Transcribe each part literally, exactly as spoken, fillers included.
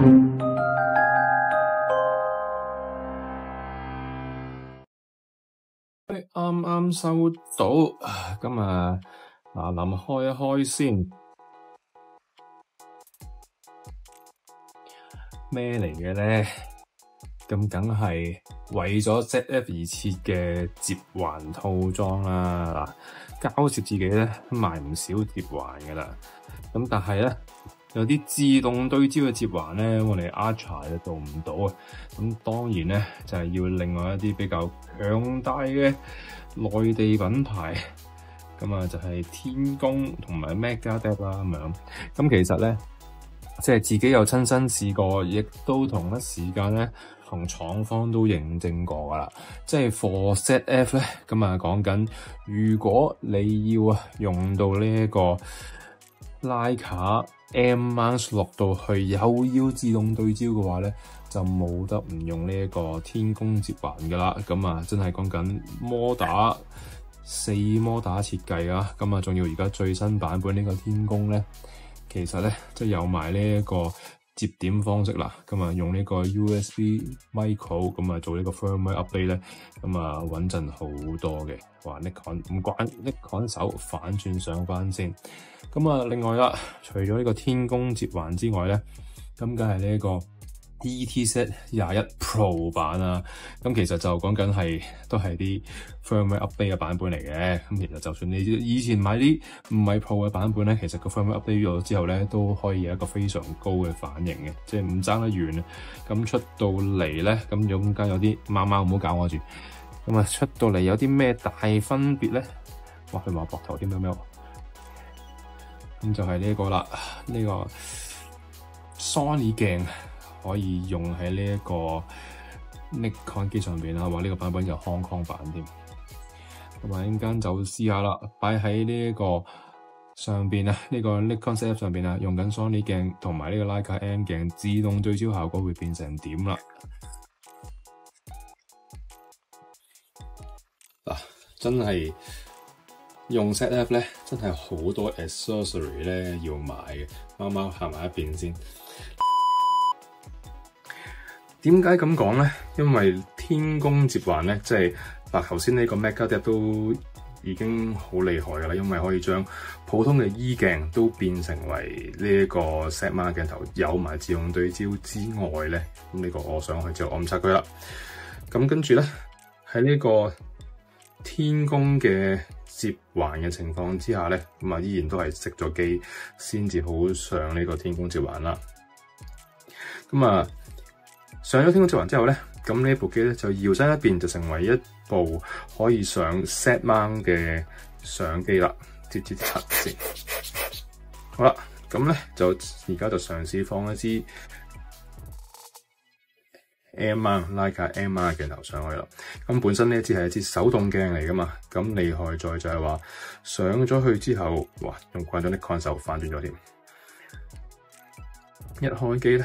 啱啱收到，今日嗱臨開一開先，咩嚟嘅咧？咁梗係為咗 Z F 而設嘅接環套裝啦。嗱，交接自己咧賣唔少接環噶啦，咁但係咧有啲自動對焦嘅接環咧，我哋 Archer 就做唔到啊。咁當然咧就係、是、要另外一啲比較強大嘅內地品牌，咁啊就係天工同埋 Megadeth 啦咁樣。咁其實咧即係自己有親身試過，亦都同一時間咧同廠方都認證過噶啦。即係 for Z F 咧，咁啊講緊如果你要啊用到呢一個徠卡 M mount 落到去又要自動對焦嘅話咧，就冇得唔用呢一個天工接環噶啦。咁啊真係講緊摩打四摩打設計啊，咁啊仲要而家最新版本呢個天工咧，其實咧即係有埋呢一個接點方式啦。咁啊用呢個 U S B micro 咁啊做呢個 firmware update 咧，咁啊穩陣好多嘅。哇 Nikon 唔關 Nikon 手反轉上翻先。咁啊另外啦，除咗呢個天工接環之外咧，咁梗係呢一個 E T Z 廿一 Pro 版啊。咁其實就講緊係都係啲 firmware update 嘅版本嚟嘅。咁其實就算你以前買啲唔係 Pro 嘅版本咧，其實個 firmware update 咗之後咧，都可以有一個非常高嘅反應嘅，即係唔爭得遠啊。咁出到嚟咧，咁中間有啲貓貓唔好搞我住。咁啊出到嚟有啲咩大分別咧？哇！佢話膊頭啲喵喵。咁就係呢個啦，呢、呢個 Sony 鏡可以用喺呢一個 Nikon 機上邊啦。話呢個版本有 Hong Kong 版添。咁啊，陣間就試下啦，擺喺呢一個上邊啊，呢、呢個 Nikon Z F 上邊啊，用緊 Sony 鏡同埋呢個徠卡 M 鏡自動對焦效果會變成點啦？嗱、啊，真係〜用 Z F 咧，真係好多 accessory 咧要買嘅。貓貓行埋一邊先。點解咁講咧？因為天工接環咧，即係嗱頭先呢個 Megadeth 都已經好厲害噶啦，因為可以將普通嘅 E 鏡都變成為呢一個 Z mount 鏡頭，有埋自動對焦之外咧，咁呢個我上去就暗殺佢啦。咁跟住咧喺呢個天工嘅接環嘅情況之下咧，咁啊依然都係熄咗機先至好上呢個天工接環啦。咁啊上咗天工接環之後咧，咁呢部機咧就搖身一變就成為一部可以上 Z mount 嘅相機啦。接接插先，好啦，咁咧就而家就嘗試放一支 M mount 徠卡 M mount 鏡頭上去啦。咁本身呢一支係一支手動鏡嚟噶嘛，咁厲害在就係話上咗去之後，哇，用慣咗啲 Nikon 手反轉咗添。一開機咧，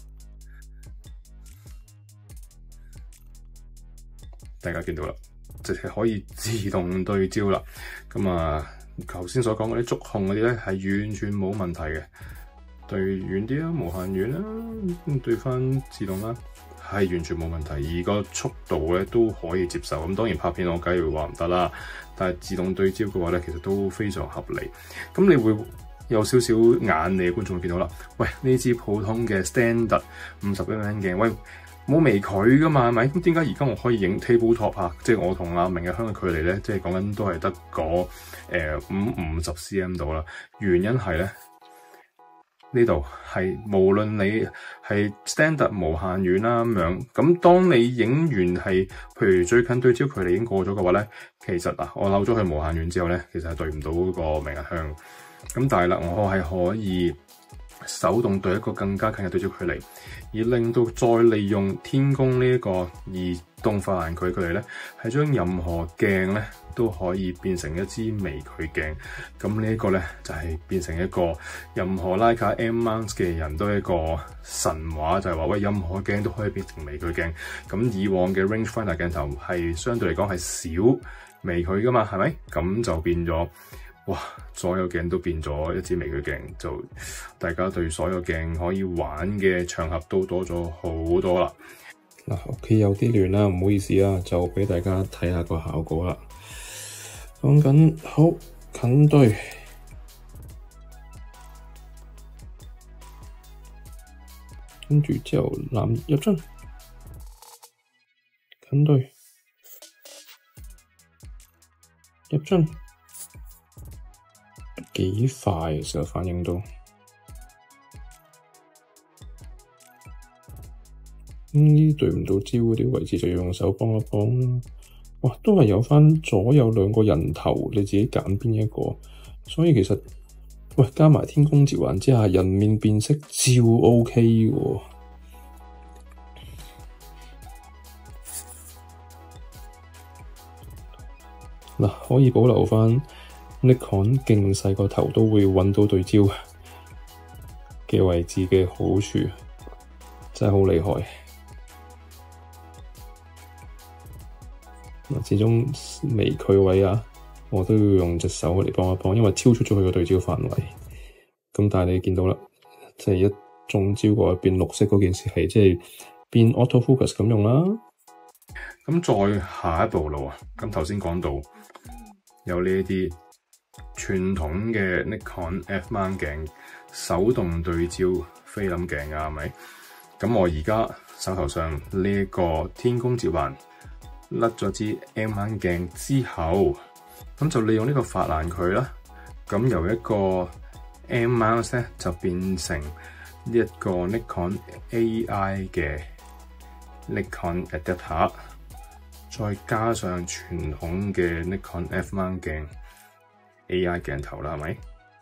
大家見到啦，就係可以自動對焦啦。咁啊，頭先所講嗰啲觸控嗰啲咧係完全冇問題嘅。對遠啲啦，無限遠啦，對翻自動啦。係完全冇問題，而個速度咧都可以接受。咁當然拍片我梗係會話唔得啦，但係自動對焦嘅話咧，其實都非常合理。咁你會有少少眼你嘅觀眾會見到啦。喂，呢支普通嘅 standard 五十一 mm 鏡，喂冇微距噶嘛，係咪？咁點解而家我可以影 table top 啊？即係我同阿明日香嘅距離咧，即係講緊都係得嗰誒五五十 cm 度啦。原因係咧。呢度係無論你係 standard 無限遠啦咁樣，咁當你影完係，譬如最近對焦距離已經過咗嘅話咧，其實啊，我扭咗去無限遠之後咧，其實係對唔到嗰個明日香。咁但係啦，我係可以手動對一個更加近嘅對焦距離，而令到再利用天工呢一個移動發行距距離咧，係將任何鏡咧都可以變成一支微距鏡。咁呢一個咧就係、是、變成一個任何徠卡 M mount 嘅人都係一個神話，就係、是、話喂，任何鏡都可以變成微距鏡。咁以往嘅 rangefinder 鏡頭係相對嚟講係少微距噶嘛，係咪？咁就變咗哇！所有鏡都變咗一支微距鏡，就大家對所有鏡可以玩嘅場合都多咗好多啦。嗱，屋企有啲亂啦，唔好意思啊，就俾大家睇下個效果啦。講緊好近對，跟住之後藍入樽，近對入樽。幾快嘅時候反應到，咁呢對唔到焦嗰啲位置就要用手幫一幫啦。哇，都係有返左右兩個人頭，你自己揀邊一個。所以其實，喂，加埋天空接環之下，人面辨識照 OK 喎。嗱，可以保留返。Nikon 勁細個頭都會揾到對焦嘅位置嘅好處，真係好厲害。嗱，始終微距位啊，我都要用隻手嚟幫一幫，因為超出咗佢個對焦範圍。咁但係你見到啦，即係一中焦過去變綠色嗰件事係即係變 auto focus 咁用啦。咁再下一步路啊，咁頭先講到有呢一啲。傳統嘅 Nikon F mount 鏡手動對焦菲林鏡啊，係咪？咁我而家手頭上呢一個天空接環甩咗支 M mount 鏡之後，咁就利用呢個法蘭距啦，咁由一個 M mount 咧就變成一個 Nikon A I 嘅 Nikon adapter， 再加上傳統嘅 Nikon F mount 鏡。A I 鏡頭啦，係咪？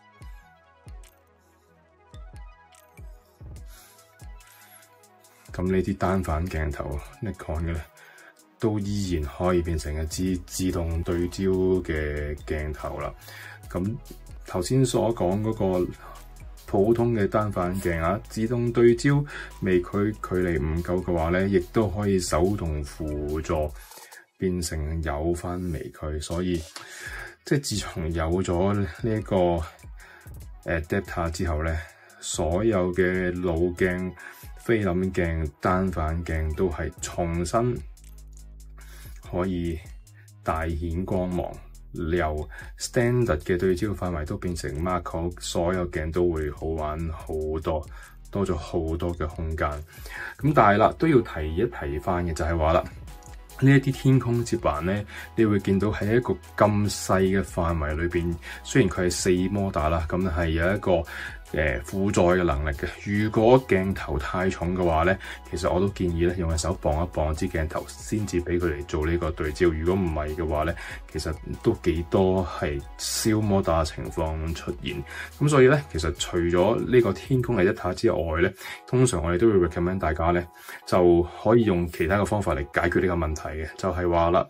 咁呢啲單反鏡頭 Nikon 嘅咧，都依然可以變成一支自動對焦嘅鏡頭啦。咁頭先所講嗰個普通嘅單反鏡啊，自動對焦微距距離唔夠嘅話咧，亦都可以手動輔助變成有返微距，所以。即係自從有咗呢一個 adapter 之後咧，所有嘅老鏡、菲林鏡、單反鏡都係重新可以大顯光芒，由 standard 嘅對焦範圍都變成 macro， 所有鏡都會好玩好多，多咗好多嘅空間。咁但係啦，都要提一提翻嘅就係話啦。呢一啲天空接環咧，你會見到喺一個咁細嘅範圍裏邊，雖然佢係四摩打啦，咁係有一個誒負載嘅能力嘅。如果鏡頭太重嘅話咧，其實我都建議咧用隻手綁一綁支鏡頭，先至俾佢嚟做呢個對焦。如果唔係嘅話咧，其實都幾多係燒摩打嘅情況出現。咁所以咧，其實除咗呢個天空嘅一塔之外咧，通常我哋都會 recommend 大家咧就可以用其他嘅方法嚟解決呢個問題嘅，就係話啦，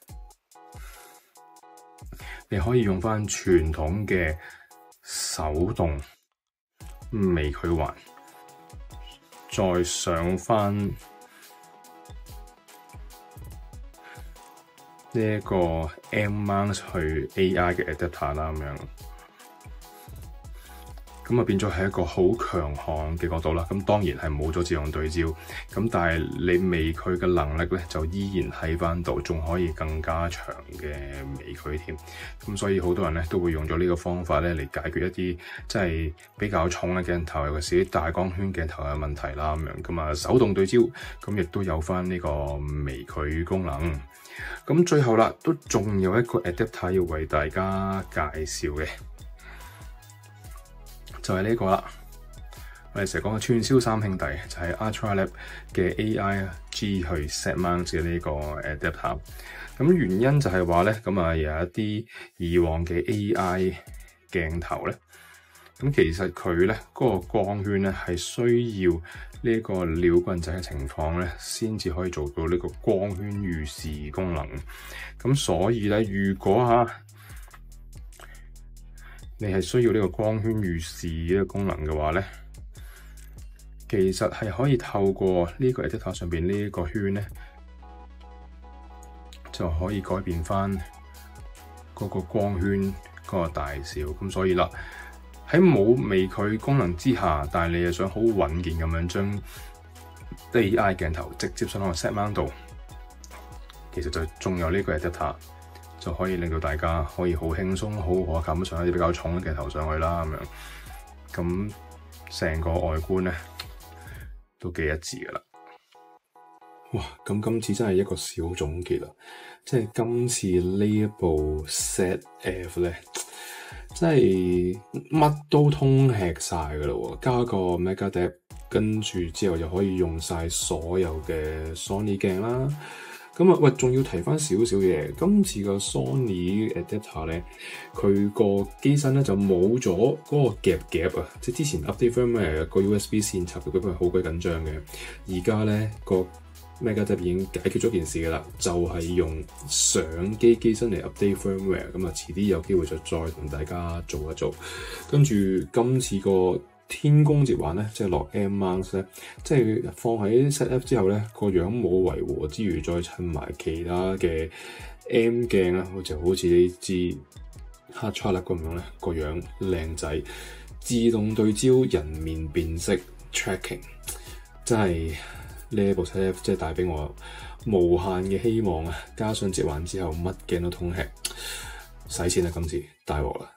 你可以用翻傳統嘅手動微距環，再上翻呢一個 M mount 去 A I 嘅 adapter 啦，咁樣。咁啊變咗係一個好強悍嘅角度啦，咁當然係冇咗自動對焦，咁但係你微距嘅能力咧就依然喺翻度，仲可以更加長嘅微距添，咁所以好多人咧都會用咗呢個方法咧嚟解決一啲即係比較重嘅鏡頭，尤其是啲大光圈鏡頭嘅問題啦咁樣，咁啊手動對焦，咁亦都有翻呢個微距功能，咁最後啦都仲有一個 adapter 要為大家介紹嘅。就係呢個啦，我哋成日講嘅串燒三兄弟就係、是、Ultralab 嘅 A I G 去 set mount 嘅呢個 adapter。咁原因就係話咧，咁啊有一啲以往嘅 A I 鏡頭咧，咁其實佢咧嗰個光圈咧係需要呢個鳥棍仔嘅情況咧，先至可以做到呢個光圈預視功能。咁所以咧，如果嚇，你係需要呢個光圈預視呢個功能嘅話咧，其實係可以透過呢個 adapter 上邊呢一個圈咧，就可以改變翻嗰個光圈嗰個大小。咁所以啦，喺冇微距功能之下，但係你又想好穩健咁樣將 A I 鏡頭直接上個 Z mount 度，其實就仲有呢個 adapter， 就可以令到大家可以好輕鬆、好可靠咁上一啲比較重嘅鏡頭上去啦，咁樣。咁成個外觀咧都幾一致噶啦。哇！咁今次真係一個小總結啦，即係今次呢一部 Z F 咧，真係乜都通吃晒噶啦喎，加個 Mega Depth， 跟住之後就可以用晒所有嘅 Sony 鏡啦。咁啊，喂，仲要提翻少少嘢，今次個 Sony Adapter 咧，佢個機身咧就冇咗嗰個夾夾啊，即係之前 update firmware 個 U S B 線插嘅嗰個係好鬼緊張嘅，而家咧個 Mega Depth 已經解決咗件事㗎啦，就係、是、用相機機身嚟 update firmware， 咁啊遲啲有機會就再同大家做一做，跟住今次個天宮接環咧，即係落 M mount 咧，即係放喺 Z F 之後咧，個樣冇違和之餘，再襯埋其他嘅 M 鏡啊，就好似呢支黑 Charlotte 咁樣咧，個樣靚仔，自動對焦、人面辨識 tracking， 真係呢一部 Z F 即係帶俾我無限嘅希望啊！加上接環之後，乜鏡都通吃，使錢啦，今次大鑊啦！